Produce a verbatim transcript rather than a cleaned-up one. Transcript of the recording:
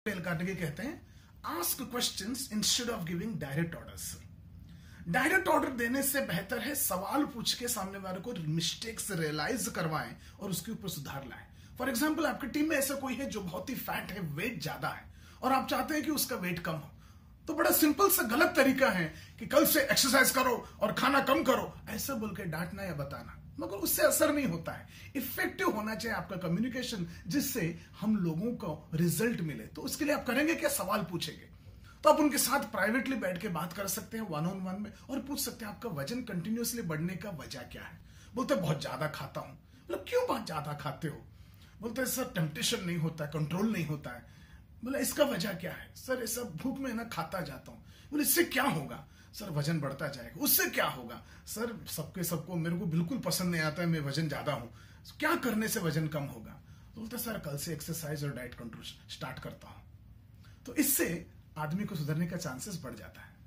Del Carnegie कहते हैं, ask questions instead of giving direct orders. Direct order देने से बेहतर है सवाल पूछ के सामने वाले को मिस्टेक्स रियलाइज करवाएं और उसके ऊपर सुधार लाएं। फॉर एग्जाम्पल, आपकी टीम में ऐसा कोई है जो बहुत ही फैट है, वेट ज्यादा है, और आप चाहते हैं कि उसका वेट कम हो, तो बड़ा सिंपल सा गलत तरीका है कि कल से एक्सरसाइज करो और खाना कम करो, ऐसा बोल के डांटना या बताना, मगर उससे असर नहीं होता है। इफेक्टिव होना चाहिए आपका कम्युनिकेशन, जिससे हम लोगों को रिजल्ट मिले। तो उसके लिए आप करेंगे क्या? सवाल पूछेंगे। तो आप उनके साथ प्राइवेटली बैठ के बात कर सकते हैं वन ऑन वन में, और पूछ सकते हैं आपका वजन कंटिन्यूअसली बढ़ने का वजह क्या है। बोलते बहुत ज्यादा खाता हूं। मतलब क्यों बहुत ज्यादा खाते हो? बोलते हैं सर टेम्पटेशन नहीं होता है, कंट्रोल नहीं होता है। बोले इसका वजह क्या है? सर ऐसा भूख में ना खाता जाता हूं। बोले इससे क्या होगा? सर वजन बढ़ता जाएगा। उससे क्या होगा? सर सबके सबको मेरे को बिल्कुल पसंद नहीं आता है, मैं वजन ज्यादा हूं, क्या करने से वजन कम होगा? तो बोलते सर कल से एक्सरसाइज और डाइट कंट्रोल स्टार्ट करता हूं। तो इससे आदमी को सुधरने का चांसेस बढ़ जाता है।